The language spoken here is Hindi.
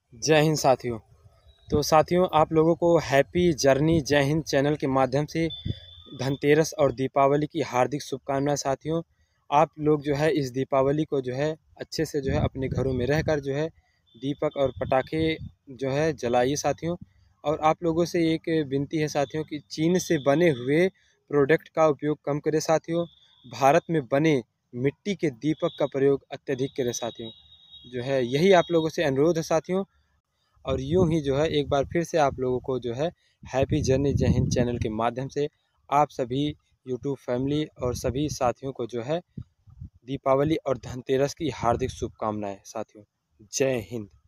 जय हिंद साथियों। तो साथियों, आप लोगों को हैप्पी जर्नी जय हिंद चैनल के माध्यम से धनतेरस और दीपावली की हार्दिक शुभकामनाएं। साथियों, आप लोग जो है इस दीपावली को जो है अच्छे से जो है अपने घरों में रहकर जो है दीपक और पटाखे जो है जलाइए साथियों। और आप लोगों से एक विनती है साथियों कि चीन से बने हुए प्रोडक्ट का उपयोग कम करें साथियों। भारत में बने मिट्टी के दीपक का प्रयोग अत्यधिक करें साथियों। जो है यही आप लोगों से अनुरोध है साथियों। और यूं ही जो है एक बार फिर से आप लोगों को जो है हैप्पी जर्नी जय हिंद चैनल के माध्यम से आप सभी यूट्यूब फैमिली और सभी साथियों को जो है दीपावली और धनतेरस की हार्दिक शुभकामनाएं साथियों। जय हिंद।